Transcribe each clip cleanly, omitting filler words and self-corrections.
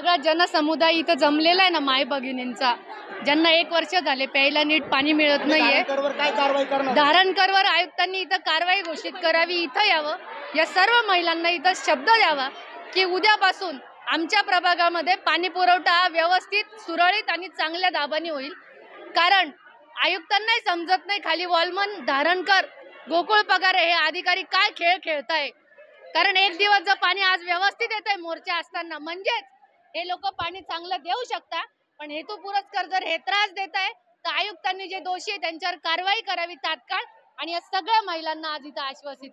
सगळा जनसमुदाय इथं जमलेला आहे ना, माय भगिनींचा, ज्यांना 1 वर्ष झाले प्यायला नीट पाणी मिळत नाहीये, काय कारवाई करणार? धारणकरवर आयुक्तांनी इथं कारवाई घोषित करावी, इथं यावं, या सर्व महिलांना इथं शब्द द्यावा की उद्यापासून आमच्या प्रभागामध्ये पाणी पुरवठा हा व्यवस्थित, सुरळीत आणि चांगल्या दाबाने होईल। कारण आयुक्तांनाही समजत नाही खाली वॉलमन, धारणकर, गोकुळ पगारे हे अधिकारी काय खेळ खेळताय। कारण एक दिवस जर पाणी आज व्यवस्थित येतंय मोर्चा असताना, म्हणजेच हे लोक पाणी चांगलं देऊ शकता, पण हेतू पुरस्कार जर हे त्रास देत आहे तर आयुक्तांनी जे दोषी आहे त्यांच्यावर कारवाई करावी तात्काळ आणि या सगळ्या महिलांना आज इथं आश्वासित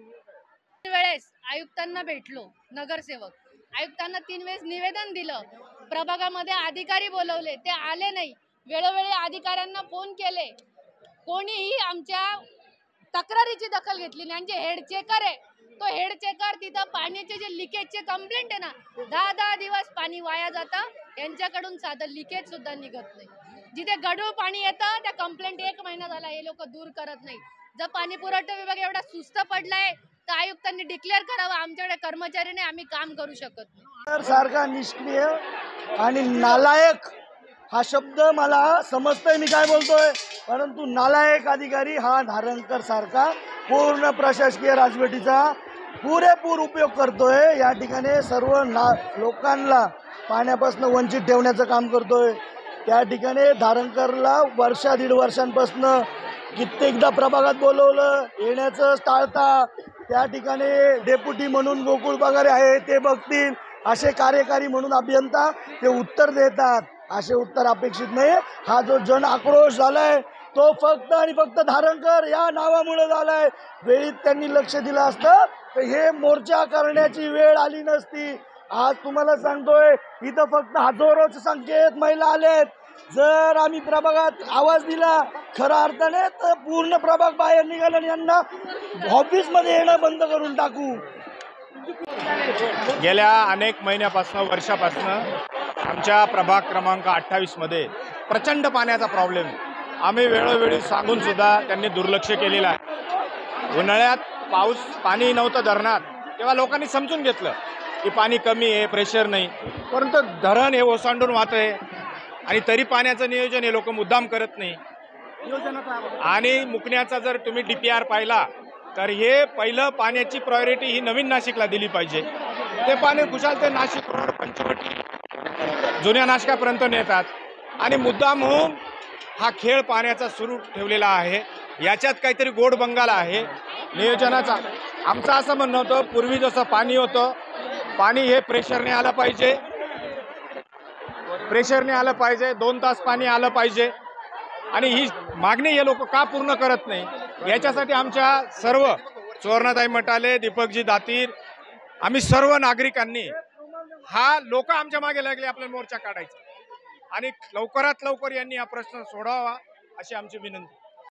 कर। वेळेस आयुक्तांना भेटलो, नगरसेवक आयुक्तांना 3 वेळेस निवेदन दिलं, प्रभागामध्ये अधिकारी बोलवले, ते आले नाही, वेळोवेळी अधिकाऱ्यांना फोन केले, कोणीही आमच्या तक्रारीची दखल घेतली नाही। जे हेड चेकर आहे तो हेड चेकर तिथं पाण्याचे जे लिकेजचे कंप्लेंट आहे ना, 10-10 दिवस पाणी वाया जातं, यांच्याकडून साधं लिकेज सुद्धा निघत नाही। जिथे गढूळ पाणी येतं त्या कंप्लेंट 1 महिना झाला, हे लोक दूर करत नाही। जर पाणी पुरवठा विभाग एवढा सुस्त पडलाय तर आयुक्तांनी डिक्लेअर करावं, आमच्याकडे कर्मचारी नाही, आम्ही काम करू शकत नाही। सारखा निष्क्रिय आणि नालायक हा शब्द मला समजतोय मी काय बोलतोय, परंतु नालायक अधिकारी हा धारणकर सारखा पूर्ण प्रशासकीय राजवटीचा पुरेपूर उपयोग करतोय। या ठिकाणी सर्व लोकांना पाण्यापासून वंचित ठेवण्याचं काम करतोय। त्या ठिकाणी धारणकरला 1.5 वर्षांपासून कित्येकदा प्रभागात बोलवलं, येण्याचं टाळता। त्या ठिकाणी डेप्युटी म्हणून गोकुळ पगारे आहे, ते बघतील, असे कार्यकारी म्हणून अभियंता ते उत्तर देतात, असे उत्तर अपेक्षित नाही। हा जो जन आक्रोश झालाय तो फक्त आणि फक्त धारणकर या नावामुळे झालाय। वेळीत त्यांनी लक्ष दिलं असतं तर हे मोर्चा करण्याची वेळ आली नसती। आज तुम्हाला सांगतोय इथं फक्त हजारोच संख्येत महिला आलेत। जर आम्ही प्रभागात आवाज दिला खऱ्या अर्थाने तर पूर्ण प्रभाग बाहेर निघाला आणि यांना ऑफिसमध्ये येणं बंद करून टाकू। गेल्या अनेक महिन्यापासून, वर्षापासून आमच्या प्रभाग क्रमांक 28 मध्ये प्रचंड पाण्याचा प्रॉब्लेम, आम्ही वेळोवेळी सांगून सुद्धा त्यांनी दुर्लक्ष केलेलं आहे। उन्हाळ्यात पाणी नव्हतं धरणात, तेव्हा लोकांनी समजून घेतलं की पाणी कमी आहे, प्रेशर नाही, परंतु धरण हे ओसांडून वाहत आहे आणि तरी पाण्याचं नियोजन हे लोक मुद्दाम करत नाही। आणि मुकण्याचा जर तुम्ही DPR पाहिला तर हे पहिलं पाण्याची प्रायोरिटी ही नवीन नाशिकला दिली पाहिजे। ते पाणी कुशाल ते नाशिक रोड, पंचवटी, जुन्या नाशिकापर्यंत नेतात आणि मुद्दाम होऊन हा खेळ पाण्याचा सुरू ठेवलेला आहे। याच्यात काहीतरी गोड बंगाला आहे नियोजनाचा। आमचं असं म्हणणं होतं, पूर्वी जसं पाणी होतं, पाणी हे प्रेशरने आलं पाहिजे, 2 तास पाणी आलं पाहिजे, आणि ही मागणी हे लोक का पूर्ण करत नाही, याच्यासाठी आमच्या सर्व सुवर्णाताई मटाले, दीपकजी दातीर, आम्ही सर्व नागरिकांनी हा लोक आमच्या मागे लागले आपल्याला मोर्चा काढायचा आणि लवकरात लवकर यांनी हा प्रश्न सोडवावा अशी आमची विनंती।